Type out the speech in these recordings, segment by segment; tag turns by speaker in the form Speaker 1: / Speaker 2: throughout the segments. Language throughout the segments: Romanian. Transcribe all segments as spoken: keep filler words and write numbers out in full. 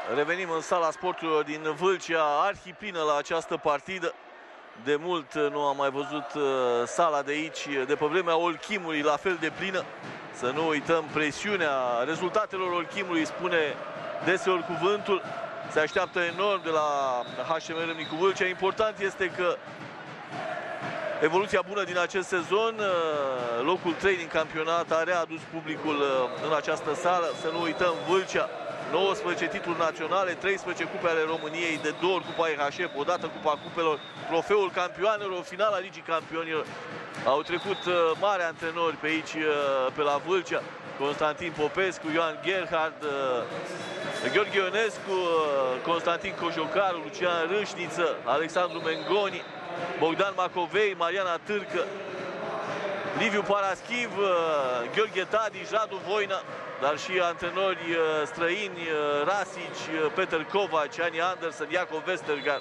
Speaker 1: revenim în sala sporturilor din Vâlcea, arhiplină la această partidă. De mult nu am mai văzut sala de aici, de pe vremea Olchimului, la fel de plină. Să nu uităm presiunea rezultatelor Olchimului, spune deseori cuvântul. Se așteaptă enorm de la H M Râmnicu Vâlcea. Important este că evoluția bună din acest sezon, locul trei din campionat, a readus publicul în această sală. Să nu uităm, Vâlcea, nouăsprezece titluri naționale, treisprezece cupe ale României, de două ori Cupa E H F, odată Cupa Cupelor, trofeul campioanelor, finala Ligii Campionilor. Au trecut mari antrenori pe aici, pe la Vâlcea, Constantin Popescu, Ioan Gerhard, Gheorghe Ionescu, Constantin Cojocaru, Lucian Râșniță, Alexandru Mengoni, Bogdan Macovei, Mariana Târcă, Liviu Paraschiv, Gheorghe Tadic, Radu Voina, dar și antrenori străini, Rasici, Peter Kovac, Ani Andersen, Iacov Westergaard.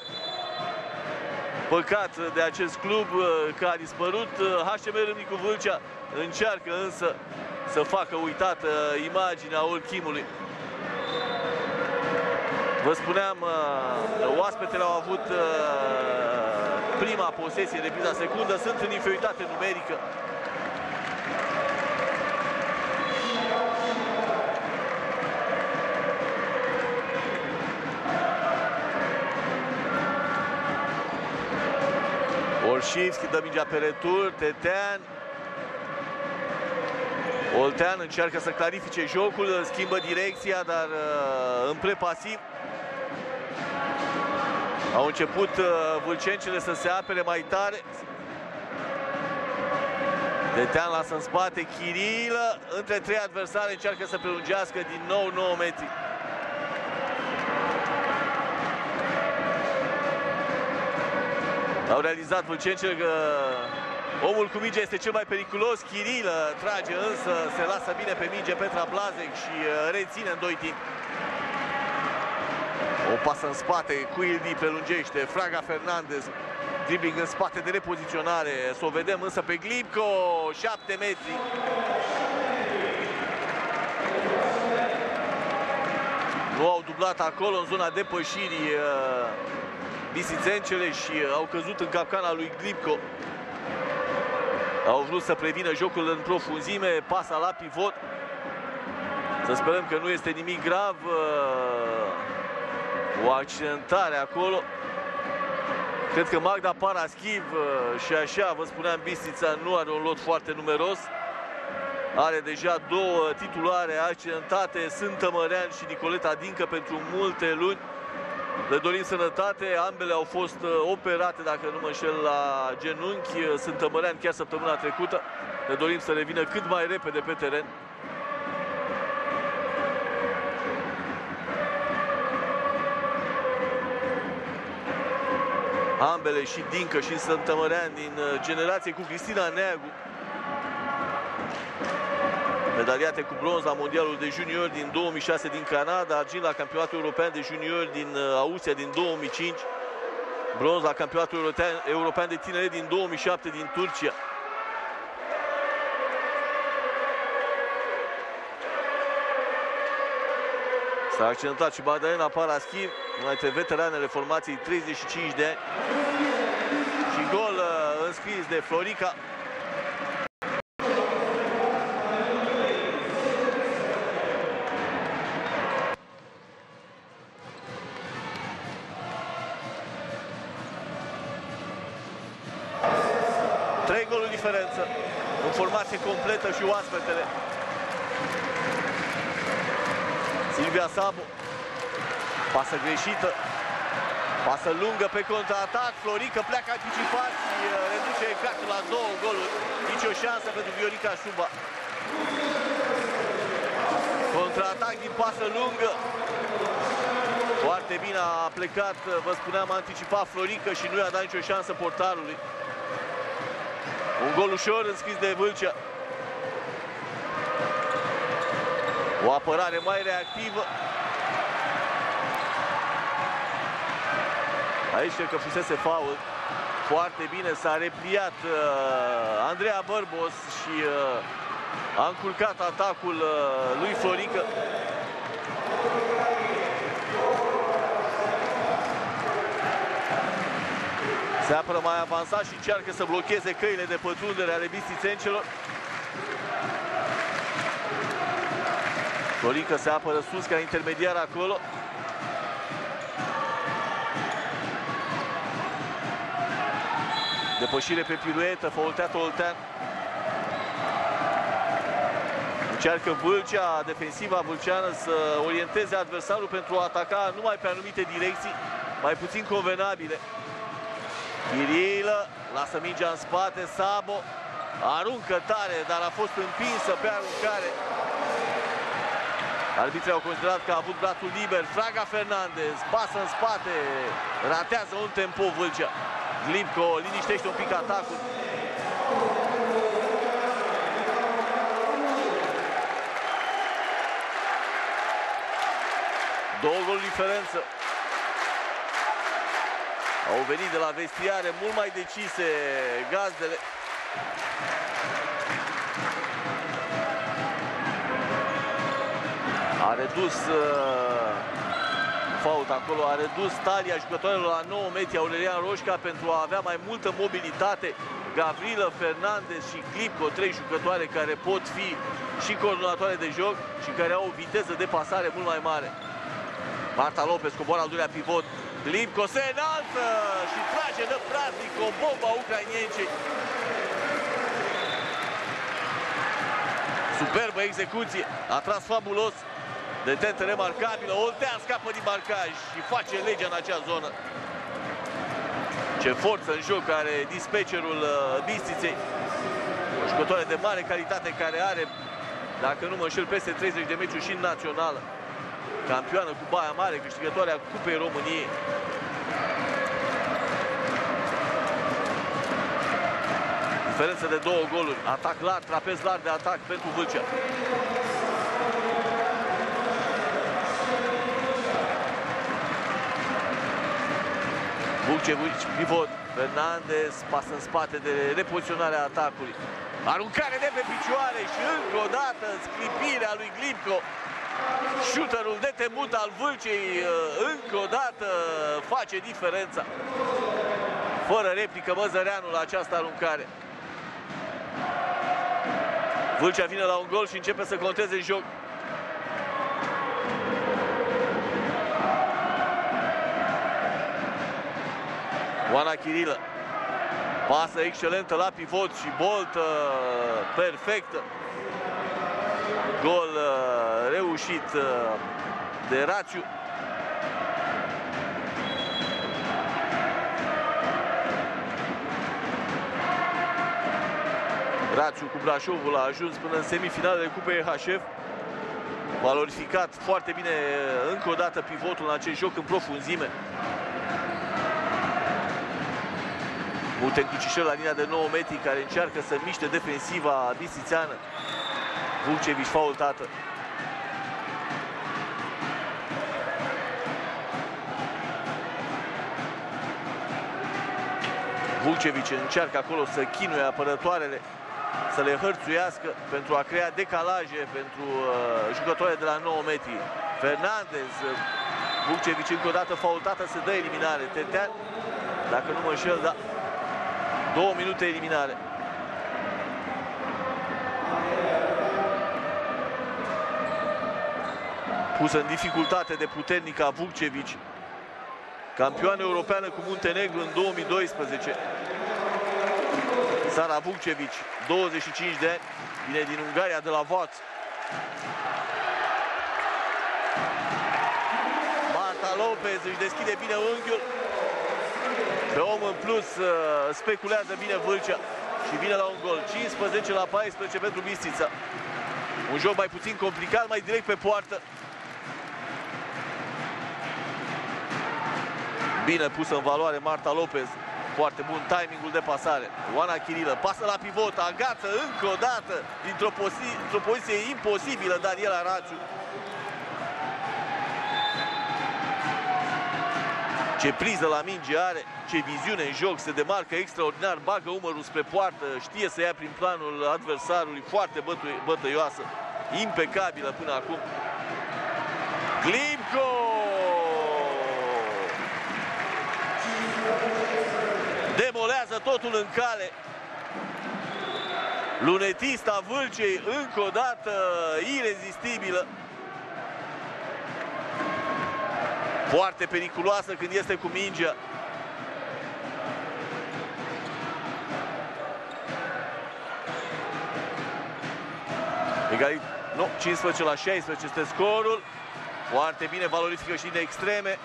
Speaker 1: Păcat de acest club că a dispărut. H M Râmnicu Vâlcea încearcă însă să facă uitată imaginea Olchimului. Vă spuneam, oaspetele au avut prima posesie, repriza secundă, sunt în inferioritate numerică. Orșivski dă mingea pe retur, Tetean. Oltean încearcă să clarifice jocul, schimbă direcția, dar uh, în play pasiv. Au început uh, vâlcencele să se apere mai tare. Tetean lasă în spate, Chirilă, între trei adversari, încearcă să prelungească din nou nouă metri. Au realizat vâlcencele că omul cu mingea este cel mai periculos. Chirilă trage, însă se lasă bine pe minge Petra Blazek și reține în doi timp. O pasă în spate, Cuildi prelungește, Fraga Fernandez, dribbling în spate de repoziționare. Să o vedem însă pe Glipco, șapte metri. Nu au dublat acolo în zona depășirii bisițencele și au căzut în capcana lui Glipco. Au vrut să prevină jocul în profunzime, pasa la pivot. Să sperăm că nu este nimic grav. O accidentare acolo. Cred că Magda Paraschiv și așa, vă spuneam, Bistrița nu are un lot foarte numeros. Are deja două titulare accidentate, Sântă Mărean și Nicoleta Dincă, pentru multe luni. Le dorim sănătate, ambele au fost operate, dacă nu mă înșel, la genunchi. Sântă Mărean chiar săptămâna trecută. Le dorim să revină cât mai repede pe teren. Ambele, și Dincă și Sântă Mărean, din generație cu Cristina Neagu, medaliate cu bronz la Mondialul de Juniori din două mii șase din Canada, argint la Campionatul European de Juniori din Austria din două mii cinci, bronz la Campionatul European de Tineret din două mii șapte din Turcia. S-a accidentat și Magdalena Paraschiv, una dintre veteranele formației, treizeci și cinci de ani. Și gol uh, înscris de Florica. Trei goluri diferență, în formație completă și oaspetele. Silvia Sabo, pasă greșită, pasă lungă pe contraatac, Florica pleacă anticipat și reduce exactul la două goluri. Nici o șansă pentru Viorica Șuba. Contraatac din pasă lungă. Foarte bine a plecat, vă spuneam, a anticipat Florica și nu i-a dat nicio șansă portarului. Un gol ușor înscris de Vâlcea. O apărare mai reactivă. Aici cred că fusese faul. Foarte bine s-a repliat uh, Andreea Bărbos și uh, a încurcat atacul uh, lui Florica. Se apără mai avansat și încearcă să blocheze căile de pătrundere ale bistițencelor. Florincă se apără sus ca intermediar acolo. Depășire pe piruetă, faulteată Oltean. Încearcă Vâlcea, defensiva vâlceană, să orienteze adversarul pentru a ataca numai pe anumite direcții, mai puțin convenabile. Chirilă lasă mingea în spate, Sabo aruncă tare, dar a fost împinsă pe aruncare. Arbitrii au considerat că a avut brațul liber. Fraga Fernandez pasă în spate, ratează un tempo Vâlcea. Glipco liniștește un pic atacul. Două goluri diferență. Au venit de la vestiare mult mai decise gazdele. A redus uh, fault acolo, a redus talia jucătoarelor la nouă metri Aurelian Roșca pentru a avea mai multă mobilitate. Gavrilă, Fernandez și Glipco, trei jucătoare care pot fi și coordonatoare de joc și care au o viteză de pasare mult mai mare. Marta Lopez coboară al doilea pivot. Glipco se înalță și trage de praznic o bombă a ucrainiencei. Superbă execuție, a tras fabulos. Detentă remarcabilă, Oltean scapă din marcaj și face legea în acea zonă. Ce forță în joc are dispecerul Bistiței. O jucătoare de mare calitate care are, dacă nu mă înșel, peste treizeci de meciuri și în națională. Campioană cu Baia Mare, câștigătoarea Cupei României. Diferență de două goluri. Atac larg, trapez larg de atac pentru Vâlcea. Vukcevic, pivot. Fernandez pasă în spate de repoziționarea atacului. Aruncare de pe picioare și încă o dată sclipirea lui Glipco. Shooterul de temut al Vâlcei încă o dată face diferența. Fără replică Măzăreanu la această aruncare. Vâlcea vine la un gol și începe să conteze joc. Oana Chirilă. Pasă excelentă la pivot și boltă perfectă. Gol reușit de Rațiu. Rațiu cu Brașovul a ajuns până în semifinalele Cupei H F. Valorificat foarte bine încă o dată pivotul în acest joc în profunzime. Multe încrucișări la linia de nouă metri care încearcă să miște defensiva bistițeană. Vukcevic faultată. Vukcevic încearcă acolo să chinuie apărătoarele, să le hărțuiască pentru a crea decalaje pentru uh, jucătoare de la nouă metri. Fernandez, Vukcevic încă o dată faultată, se dă eliminare. Tetean, dacă nu mă înșel, da. Două minute eliminare. Pusă în dificultate de puternica Vukcevic, campioană europeană cu Muntenegru în două mii doisprezece. Sara Vukcevic, douăzeci și cinci de ani, vine din Ungaria, de la Vaț. Marta Lopez își deschide bine unghiul. Pe om în plus speculează bine Vâlcea și vine la un gol. cincisprezece la paisprezece pentru Bistrița. Un joc mai puțin complicat, mai direct pe poartă. Bine pusă în valoare Marta Lopez. Foarte bun timingul de pasare. Oana Chirilă pasă la pivot, agață încă o dată dintr-o într-o poziție imposibilă Daniela Rațiu. Ce priză la minge are, ce viziune în joc, se demarcă extraordinar, bagă umărul spre poartă, știe să ia prin planul adversarului, foarte bătui, bătăioasă, impecabilă până acum. Glipco lasă totul în cale. Lunetista Vâlcei, încă o dată, irezistibilă. Foarte periculoasă când este cu mingea. Egalit, nu, cincisprezece la șaisprezece este scorul. Foarte bine, valorifică și din extreme.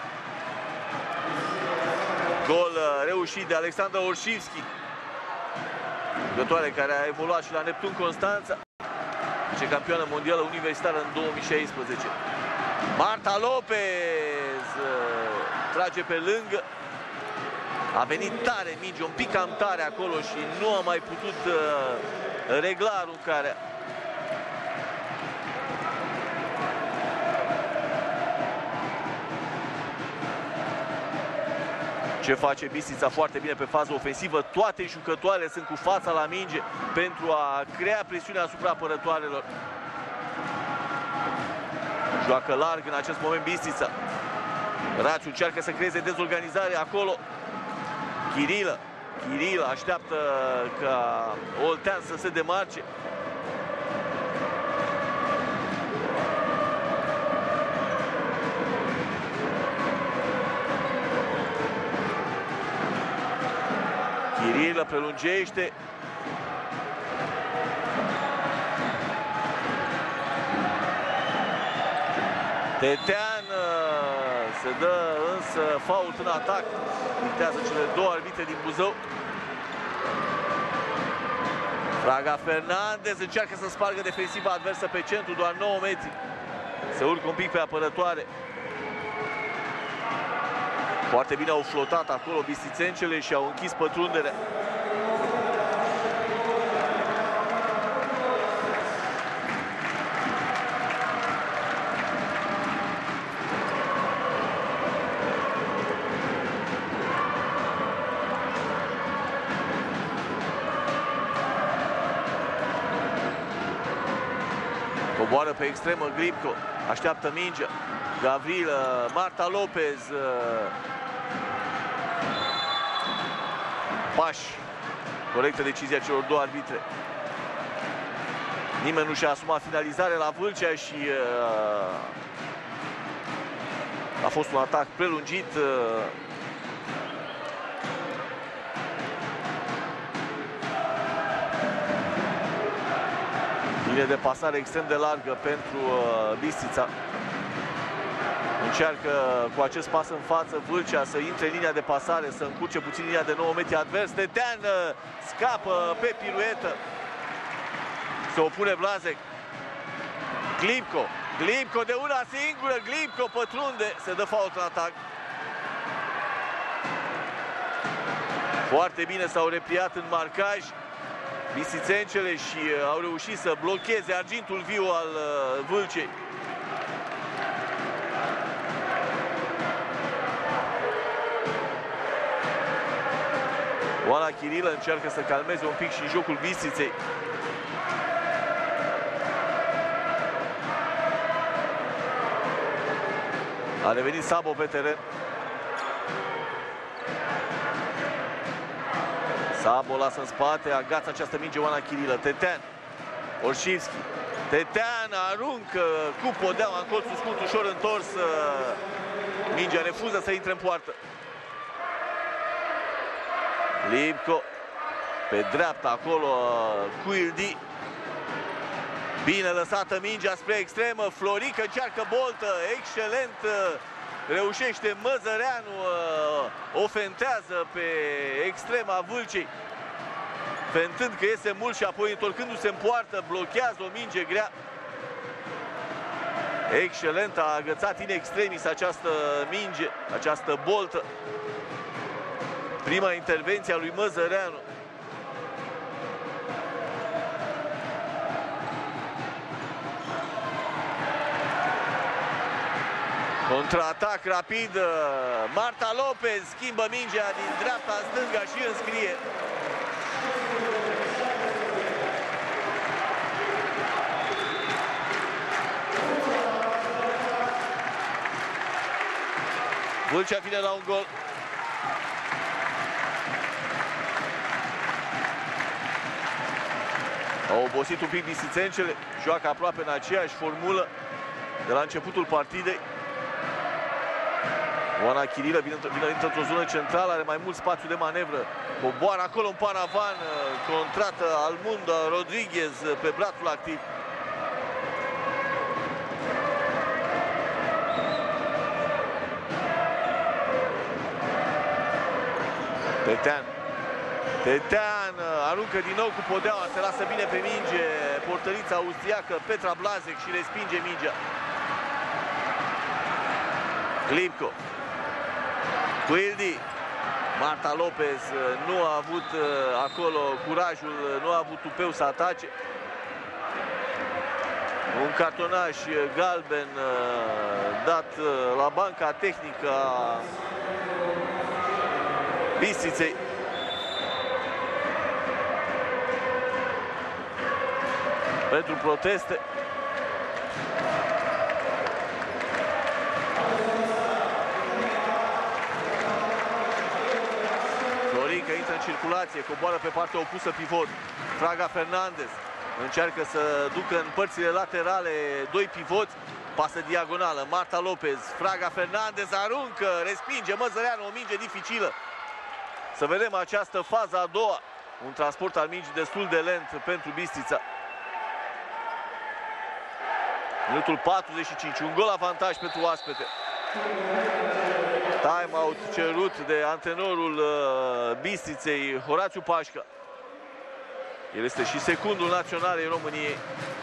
Speaker 1: Gol reușit de Alexandra Orșivski, jucătoare care a evoluat și la Neptun Constanța, ce campioană mondială universitară în două mii șaisprezece. Marta Lopez trage pe lângă. A venit tare minge, un pic cam tare acolo și nu a mai putut regla aruncarea. Ce face Bistrița foarte bine pe fază ofensivă. Toate jucătoarele sunt cu fața la minge pentru a crea presiune asupra apărătoarelor. Joacă larg în acest moment Bistrița. Rațiu încearcă să creeze dezorganizare acolo. Chirilă. Chirilă așteaptă ca Oltean să se demarce. Chirilă prelungește. Tetean se dă însă fault în atac. Dictează cele două arbitre din Buzău. Fraga Fernandez încearcă să spargă defensiva adversă pe centru, doar nouă metri. Se urcă un pic pe apărătoare. Foarte bine au flotat acolo bistrițencele și au închis pătrunderea. Coboară pe extremă Glipco, așteaptă mingea. Gavril, Marta Lopez. Pași. Corectă decizia celor două arbitre. Nimeni nu și-a asumat finalizare la Vâlcea și uh, a fost un atac prelungit. Uh, Linie de pasare extrem de largă pentru uh, Bistrița. Încearcă cu acest pas în față Vâlcea să intre în linia de pasare, să încurce puțin linia de nouă metri advers. Tetean scapă pe piruetă. Se opune Blazek. Glipco. Glipco de una singură. Glipco pătrunde. Se dă fault în atac. Foarte bine s-au repliat în marcaj bistrițencele și au reușit să blocheze argintul viu al Vâlcei. Oana Chirilă încearcă să calmeze un pic și jocul Bistriței. A revenit Sabo pe teren. Sabo lasă în spate, agață această minge Oana Chirilă. Tetean, Orșivski. Tetean aruncă cu podeaua în colțul scurt, ușor întors. Mingea refuză să intre în poartă. Lipco pe dreapta acolo cu Ildi. Bine lăsată mingea spre extremă. Florică încearcă boltă. Excelent reușește Măzăreanu. O fentează pe extrema Vâlcei, fentând că iese mult și apoi întorcându-se în poartă blochează o minge grea. Excelent, a agățat in extremis această minge, această boltă. Prima intervenție a lui Măzăreanu. Contraatac rapid. Marta Lopez schimbă mingea din dreapta în stânga și înscrie. Vâlcea vine la un gol. Au obosit un pic bistițencele, joacă aproape în aceeași formulă de la începutul partidei. Oana Chirilă vine, vine într-o zonă centrală, are mai mult spațiu de manevră. Coboară acolo în panavan, contrată Almunda Rodriguez pe brațul activ. Tetean. Tetean aruncă din nou cu podeaua, se lasă bine pe minge portărița austriacă Petra Blazek și respinge mingea. Glipco. Quildi. Marta Lopez nu a avut acolo curajul, nu a avut tupeu să atace. Un cartonaș galben dat la banca tehnică a Bistriței. Pentru proteste. Florinca intră în circulație, coboară pe partea opusă pivot. Fraga Fernandez încearcă să ducă în părțile laterale doi pivoți. Pasă diagonală, Marta Lopez, Fraga Fernandez aruncă, respinge Măzăreanu, o minge dificilă. Să vedem această fază a doua. Un transport al mingii destul de lent pentru Bistrița. Minutul patruzeci și cinci, un gol avantaj pentru oaspete. Time-out cerut de antrenorul uh, Bistriței, Horațiu Pașca. El este și secundul național în României.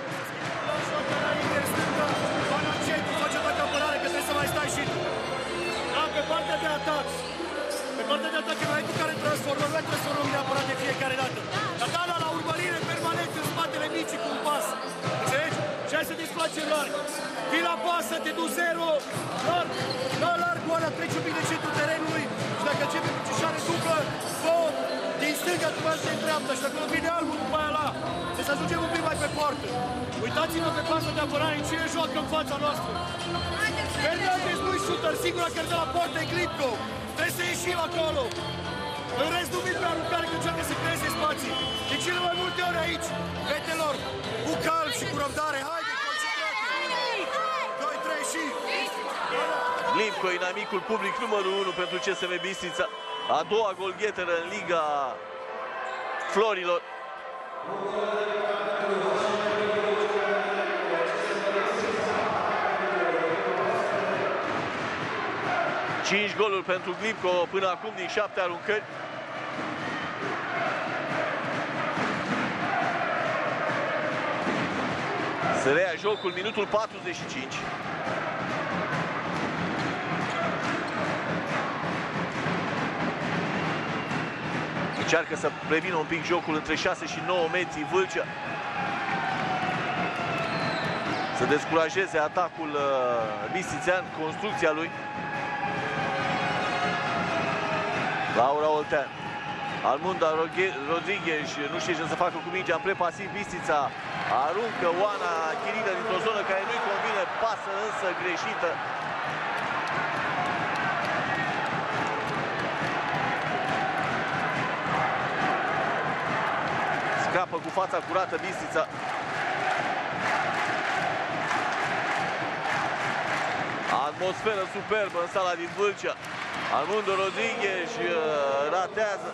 Speaker 2: Pe partea de atac. Pe partea de atac e mai cu care transformăm, noi transformăm neapărat de fiecare dată. Dar da, la urmărire permanent în spatele micii cu un pas. Înțelegi? Și hai să displace larg. Vii la pasă, te duci zero. Larg, la larg, Oana trece un pic de centrul terenului. Și dacă începe cu cișare dublă, două, din stânga tu mergi în dreapta. Și acolo vine albul după aia la. Deci să ajungem un pic mai pe poartă. Uitați-vă pe pasă de apărare, cine joacă în fața noastră. Fernandez nu-i shooter, singura care dă la poartă e Glipco. Trebuie să ieșim acolo. În rest nu vin pe aruncare că încearcă să creeze spații. De cele mai multe ori aici, fetelor, cu calm și cu răbdare. Haide, concentrați-vă! doi trei și...
Speaker 1: Glipco, inamicul public numărul unu pentru C S M Bistrița. A doua golgheteră în Liga Florilor. cinci goluri pentru Glipco până acum din șapte aruncări. Se reia jocul, minutul patruzeci și cinci. Încearcă să prevină un pic jocul între șase și nouă metri Vâlcea. Să descurajeze atacul uh, bistrițean, construcția lui. Laura Oltean. Almunda Rodriguez nu știe ce să facă cu mingea, în prepasiv Bistrița. Aruncă Oana Chirilă dintr-o zonă care nu-i convine, pasă însă greșită. Scapă cu fața curată Bistrița. Atmosferă superbă în sala din Vâlcea. Almundo Rodriguez ratează.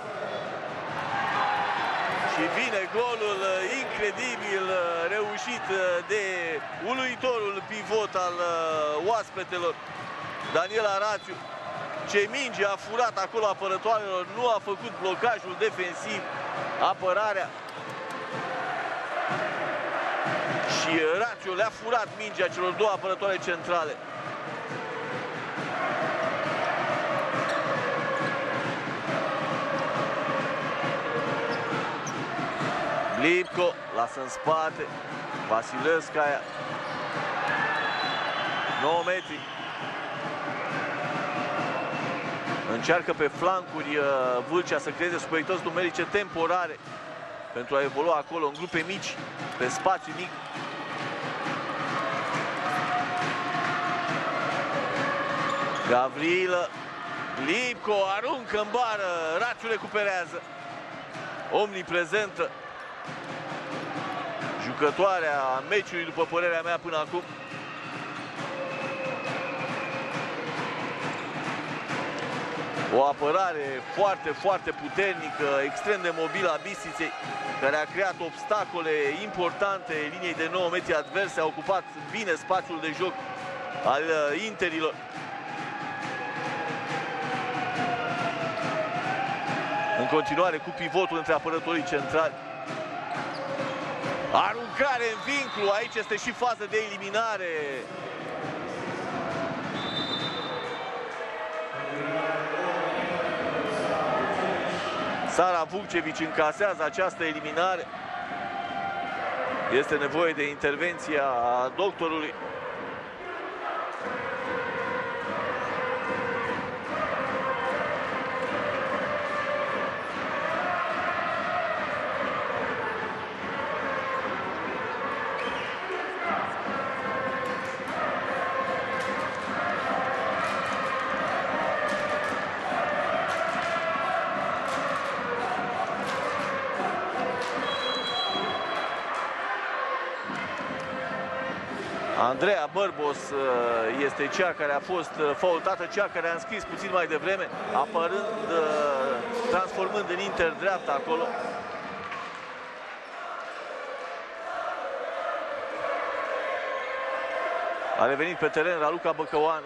Speaker 1: Și vine golul incredibil reușit de uluitorul pivot al oaspetelor, Daniel Arațiu. Ce minge a furat acolo apărătoarelor, nu a făcut blocajul defensiv, apărarea. Și Arațiu le-a furat mingea celor două apărătoare centrale. Glipco lasă în spate Vasilevskaya. nouă metri. Încearcă pe flancuri Vâlcea să creeze superiorități numerice temporare pentru a evolua acolo în grupe mici, pe spațiu mic. Gavrilă. Glipco aruncă în bară. Rațiu recuperează. Omniprezentă. jucătoarea meciului, după părerea mea, până acum. O apărare foarte, foarte puternică, extrem de mobilă a Bistriței, care a creat obstacole importante liniei de nouă metri adverse, a ocupat bine spațiul de joc al interilor. În continuare cu pivotul între apărătorii centrali. Aruncare în vinclu, aici este și fază de eliminare. Sara Vukcevic încasează această eliminare. Este nevoie de intervenția doctorului. Andreea Bărbos este cea care a fost faultată, cea care a înscris puțin mai devreme, apărând, transformând în inter dreapta acolo. A revenit pe teren Raluca Băcăoanu.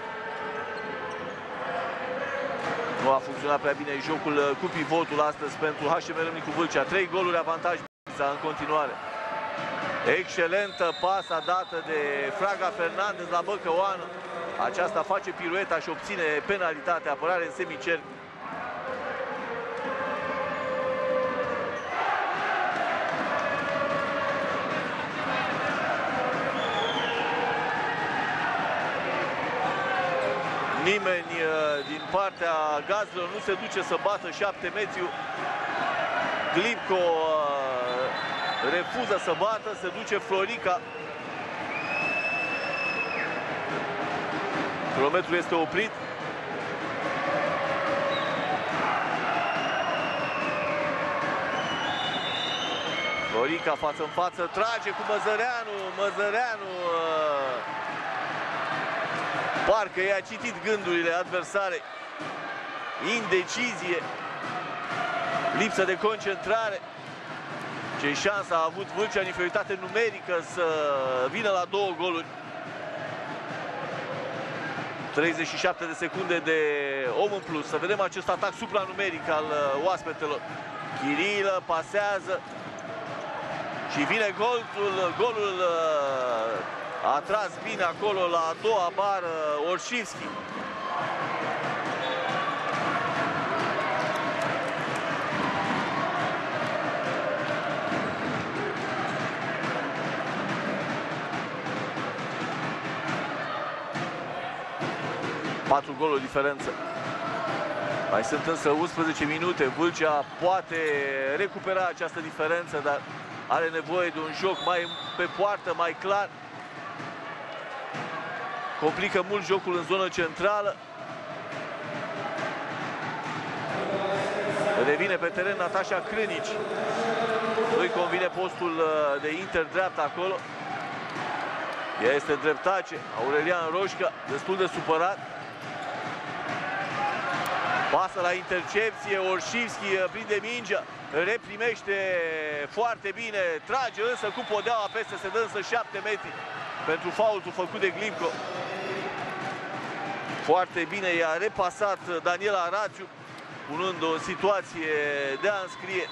Speaker 1: Nu a funcționat prea bine jocul cu pivotul astăzi pentru H M Râmnicu Vâlcea. Trei goluri avantaj în continuare. Excelentă pasă dată de Fraga Fernandez la Băcăoanu. Aceasta face pirueta și obține penalitate, apărare în semicerc. Nimeni din partea gazdelor nu se duce să bată șapte metri. Glipco refuză să bată, se duce Florica. Cronometrul este oprit. Florica față în față, trage cu Măzăreanu. Măzăreanu parcă i-a citit gândurile adversare. Indecizie, lipsă de concentrare. Ce șansă a avut Vâlcea în inferioritate numerică să vină la două goluri. treizeci și șapte de secunde de om în plus. Să vedem acest atac supranumeric al oaspetelor. Chirilă pasează și vine golul. Golul a tras bine acolo la a doua bară Orșivski. patru goluri diferență. Mai sunt însă unsprezece minute. Vâlcea poate recupera această diferență, dar are nevoie de un joc mai pe poartă, mai clar. Complică mult jocul în zonă centrală. Revine pe teren Natasha Crânici. Nu-i convine postul de inter dreapta acolo. Ea este dreptace. Aurelian Roșca, destul de supărat. Pasă la intercepție, Orșivski prinde mingea, reprimește foarte bine, trage însă cu podeaua peste, se dă însă șapte metri pentru faultul făcut de Glipco. Foarte bine i-a repasat Daniela Rațiu, punând-o în situație de a înscrie.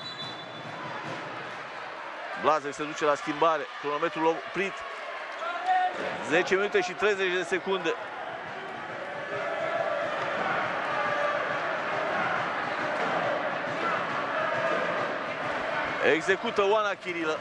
Speaker 1: Blazăc se duce la schimbare, cronometrul oprit. zece minute și treizeci de secunde. Execută Oana Chirilă.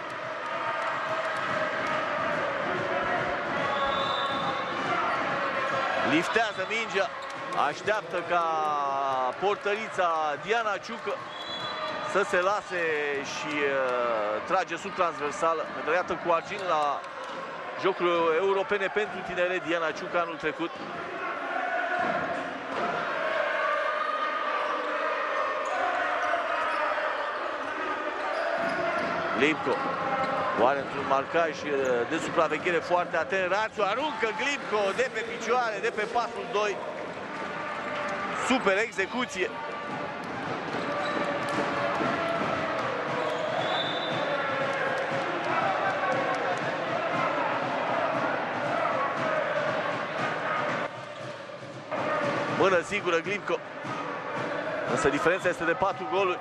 Speaker 1: Liftează mingea. Așteaptă ca portărița Diana Ciucă să se lase și uh, trage sub transversală. Medaliată cu argint la Jocurile Europene pentru Tineret, Diana Ciucă, anul trecut. Glipco Oare într-un marcaj de supraveghere foarte atent, Rațiu aruncă Glipco de pe picioare, de pe pasul doi. Super execuție. Mână sigură Glipco. Însă diferența este de patru goluri.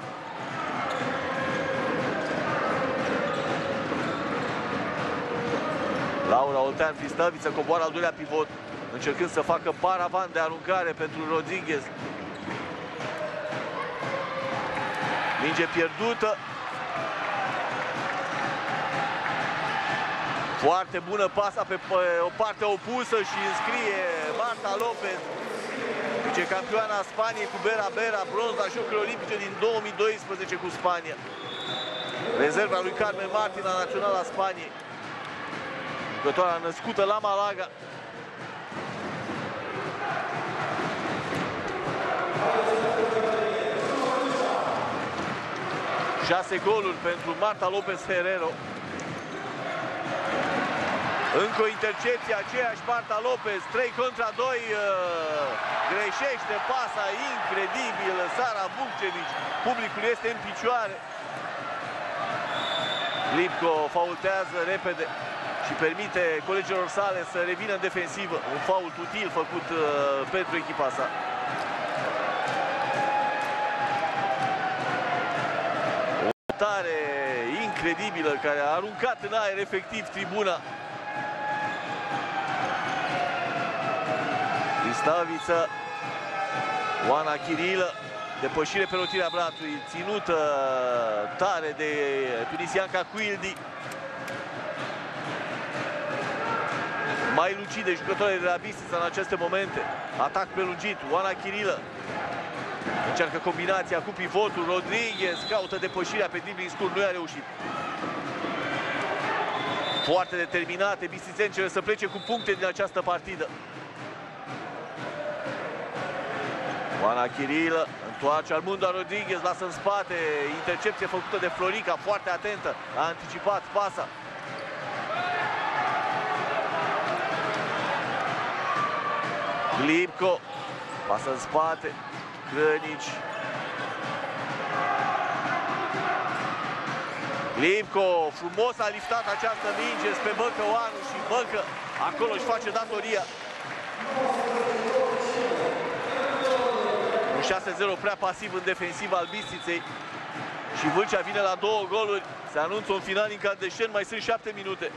Speaker 1: Laura Oltean Pristaviță coboară al doilea pivot, încercând să facă paravan de aruncare pentru Rodriguez. Minge pierdută. Foarte bună pasa pe o parte opusă și înscrie Marta Lopez, vicecampioana Spaniei cu Bera Bera, bronz la Jocurile Olimpice din două mii doisprezece cu Spania. Rezerva lui Carmen Martin la Naționala Spaniei. Jucătoarea născută la Malaga. Șase goluri pentru Marta Lopez Ferrero. Încă o intercepție, aceeași Marta Lopez, trei contra doi, greșește pasa, incredibil, Sara Vukcevici, publicul este în picioare. Lipco faultează repede și permite colegilor sale să revină în defensivă, un fault util făcut pentru echipa sa. O tare incredibilă care a aruncat în aer efectiv tribuna. Pristaviță, Oana Chirilă, depășire pe lotirea bratului, ținută tare de tunisianca Quildi. Mai lucide jucătorii de la Bistrița în aceste momente. Atac prelungit, Oana Chirilă încearcă combinația cu pivotul, Rodriguez caută depășirea pe dribbling scurt, nu i-a reușit. Foarte determinate bistrițencele să plece cu puncte din această partidă. Oana Chirilă întoarce Almunda Rodriguez, lasă în spate, intercepție făcută de Florica, foarte atentă, a anticipat pasa. Glipco, pasă în spate, Crănici. Glipco, frumos a liftat această minge spre Băcă Oanu și Băcă acolo își face datoria. Un șase zero prea pasiv în defensiva al Bistriței și Vâlcea vine la două goluri. Se anunță un final incandescent, mai sunt șapte minute.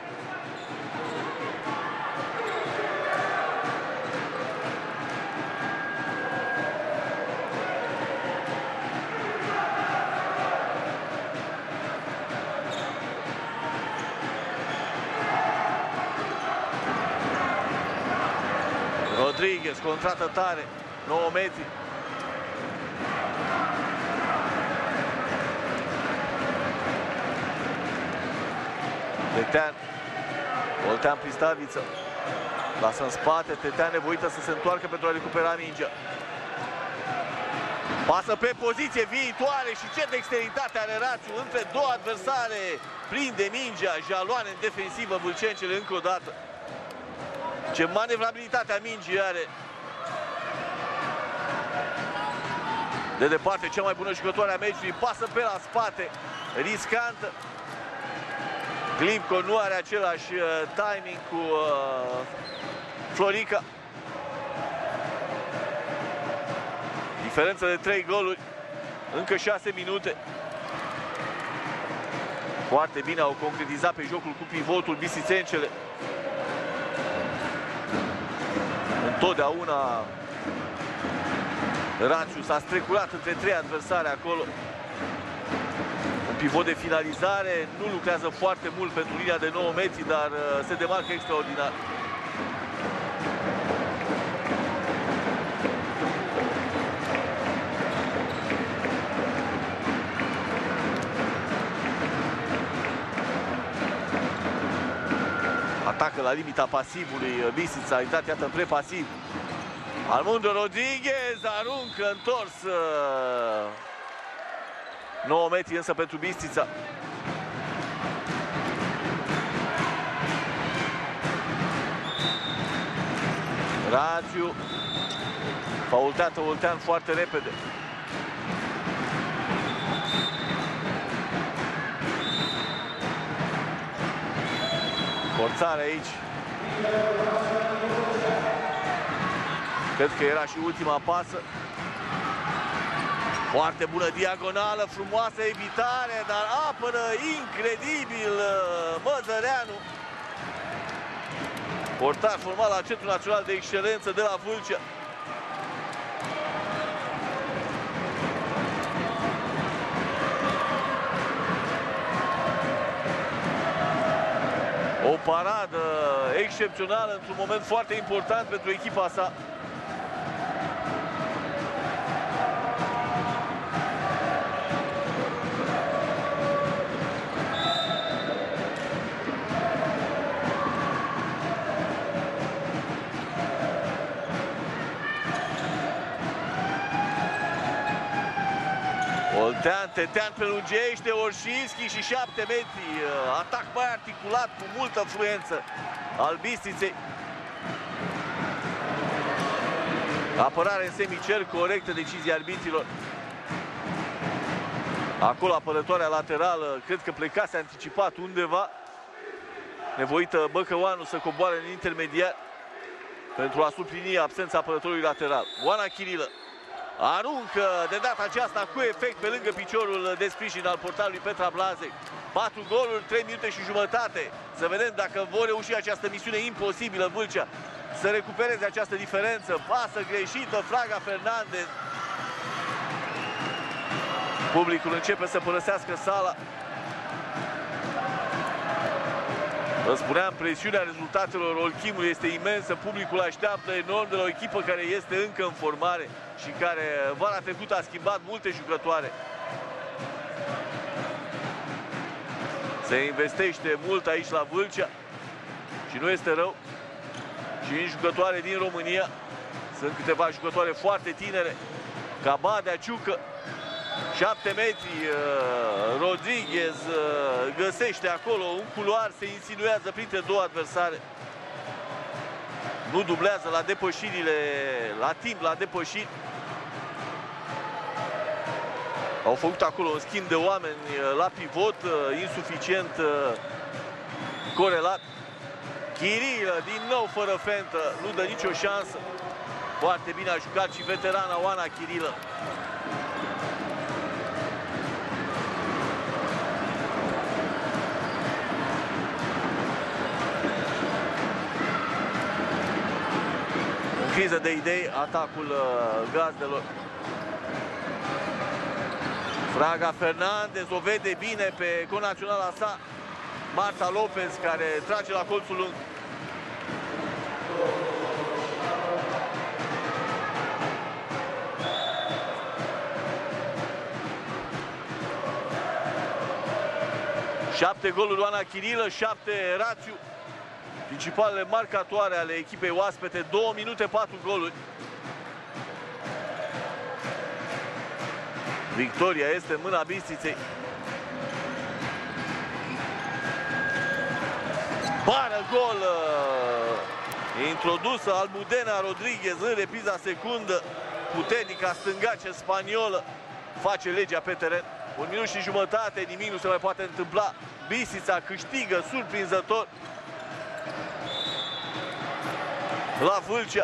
Speaker 1: Rodriguez, contrată tare, nouă metri. Tetean, Oltean Pristaviță, lasă în spate, Tetean nevoită să se întoarcă pentru a recupera mingea. Pasă pe poziție viitoare și ce dexteritate are Rațiu între două adversare, prinde mingea, jaloane în defensivă vâlcencele încă o dată. Ce manevrabilitate a mingii are. De departe, cea mai bună jucătoare a meciului, pasă pe la spate, riscantă. Glipco nu are același uh, timing cu uh, Florica. Diferență de trei goluri, încă șase minute. Foarte bine au concretizat pe jocul cu pivotul bistrițencele. Întotdeauna Rațiu s-a strecurat între trei adversari acolo. Un pivot de finalizare, nu lucrează foarte mult pentru linia de nouă metri, dar se demarcă extraordinar. Atacă la limita pasivului Bistrița, a intrat iată în prepasiv. Almundo Rodriguez aruncă întors. nouă metri însă pentru Bistrița. Rațiu. Faulteată Oltean foarte repede. Forțare aici. Cred că era și ultima pasă. Foarte bună diagonală, frumoasă evitare, dar apără incredibil Măzăreanu. Portar format la Centrul Național de Excelență de la Vâlcea. O paradă excepțională într-un moment foarte important pentru echipa sa. Oltean, Tetean prelungește, Orșinski și șapte metri. Atac mai articulat, cu multă fluență al Bistriței. Apărare în semicer, corectă decizia arbitrilor. Acolo apărătoarea laterală, cred că plecase anticipat undeva. Nevoită Băcăoanu să coboare în intermediar pentru a suplini absența apărătorului lateral. Oana Chirilă aruncă de data aceasta cu efect pe lângă piciorul de sprijin al portarului Petra Blazek. patru goluri, trei minute și jumătate. Să vedem dacă vor reuși această misiune imposibilă Vâlcea să recupereze această diferență. Pasă greșită, Fraga Fernandez. Publicul începe să părăsească sala. Vă spuneam, presiunea rezultatelor Olchimului este imensă. Publicul așteaptă enorm de la o echipă care este încă în formare și care vara trecută a schimbat multe jucătoare. Se investește mult aici la Vâlcea și nu este rău. Și în jucătoare din România sunt câteva jucătoare foarte tinere, ca Badea, Ciucă. șapte metri, Rodriguez găsește acolo un culoar, se insinuează printre două adversare. Nu dublează la depășirile, la timp, la depășiri. Au făcut acolo un schimb de oameni la pivot, insuficient corelat. Chirilă, din nou fără fentă, nu dă nicio șansă. Foarte bine a jucat și veterana Oana Chirilă. În criză de idei, atacul gazdelor. Fraga Fernandez o vede bine pe conaționala sa, Marta Lopez, care trage la colțul lung. Șapte goluri Oana Chirilă, șapte Rațiu. Principalele marcatoare ale echipei oaspete, două minute, patru goluri. Victoria este în mâna Bistriței. Bară gol introdusă Almudena Rodriguez în repriza secundă. Puternica stângace spaniolă face legea pe teren. Un minut și jumătate, nimic nu se mai poate întâmpla. Bistrița câștigă surprinzător la Vâlcea.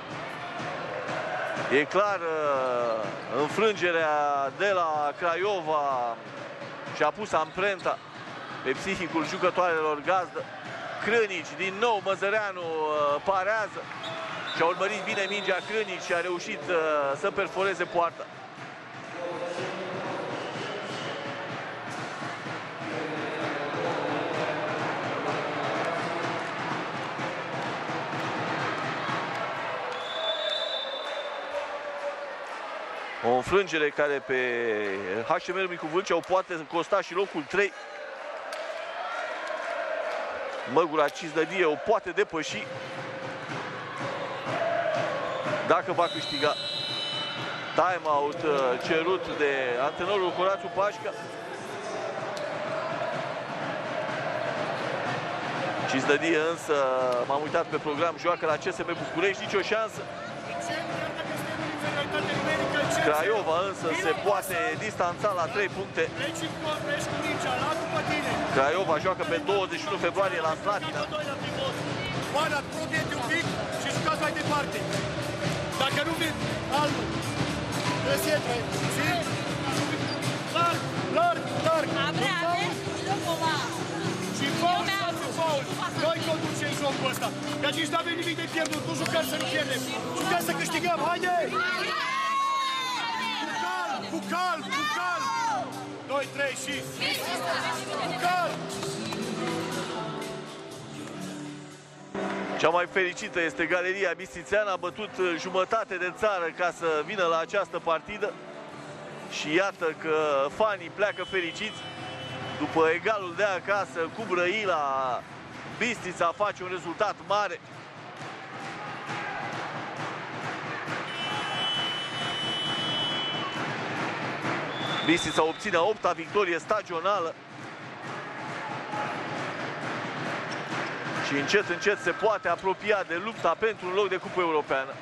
Speaker 1: E clar, înfrângerea de la Craiova și-a pus amprenta pe psihicul jucătoarelor gazdă. Crânici, din nou Măzăreanu parează și-a urmărit bine mingea Crânici și a reușit să perforeze poarta. O înfrângere care pe H M R Micu Vâlcea o poate costa și locul trei. Măgura Cizdădie o poate depăși dacă va câștiga. Time-out cerut de antrenorul Horațiu Pașca. Cizdădie însă, m-am uitat pe program, joacă la C S M București, nicio șansă. Craiova însă se poate distanța la trei puncte. Craiova joacă pe douăzeci și unu februarie la Slatina.
Speaker 2: Oana, apropie-te un pic și jucați mai departe. Dacă nu vin, albul. Răsietre, și larg, larg, larg. Și faul, faul, faul. Noi conducem jocul ăsta. De aici n-avem nimic de pierdut, nu jucăm să nu pierdem. Jucăm să câștigăm, haide! Cu calm, cu calm! doi, trei și... Cu calm!
Speaker 1: Cea mai fericită este Galeria Bistițeană, a bătut jumătate de țară ca să vină la această partidă. Și iată că fanii pleacă fericiți. După egalul de acasă cu Brăila, Bistița face un rezultat mare. Bistița obține a opta victorie stagională. Și încet, încet se poate apropia de lupta pentru un loc de cupă europeană.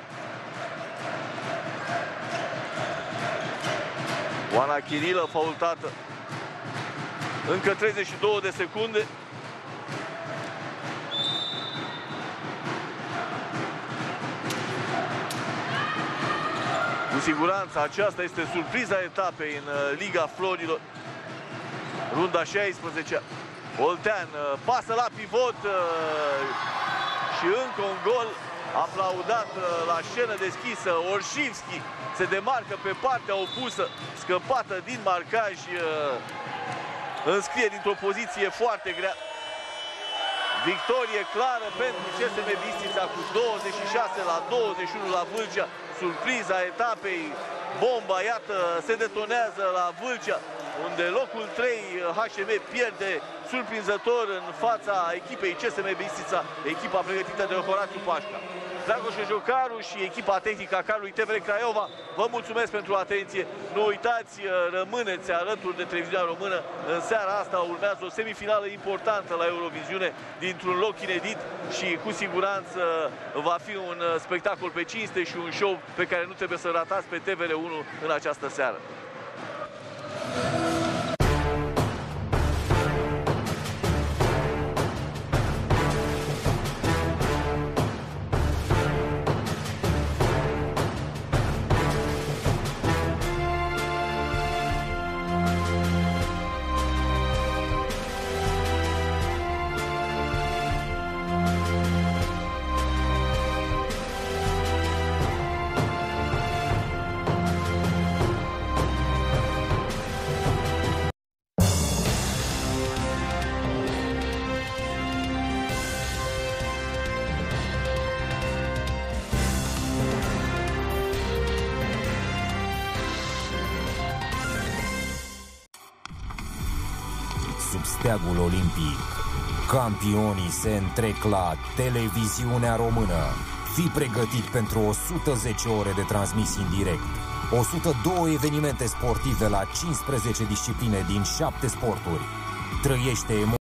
Speaker 1: Oana Chirilă faultată. Încă treizeci și două de secunde. Cu siguranță aceasta este surpriza etapei în Liga Florilor. Runda șaisprezecea. Oltean pasă la pivot și încă un gol aplaudat la scenă deschisă. Orșivski se demarcă pe partea opusă, scăpată din marcaj, înscrie dintr-o poziție foarte grea. Victorie clară pentru C S M Bistița cu douăzeci și șase la douăzeci și unu la Vâlcea. Surpriza etapei, bomba, iată, se detonează la Vâlcea, unde locul trei H M pierde surprinzător în fața echipei C S M Bistița, echipa pregătită de Horațiu Pașca. Dragoș Jocaru și echipa tehnică a carului T V R Craiova, vă mulțumesc pentru atenție. Nu uitați, rămâneți alături de Televiziunea Română. În seara asta urmează o semifinală importantă la Euroviziune, dintr-un loc inedit și cu siguranță va fi un spectacol pe cinste și un show pe care nu trebuie să-l ratați pe T V R unu în această seară.
Speaker 3: Sub steagul olimpic, campionii se întrec la Televiziunea Română. Fii pregătit pentru o sută zece ore de transmisii în direct, o sută doi evenimente sportive la cincisprezece discipline din șapte sporturi. Trăiește emoții.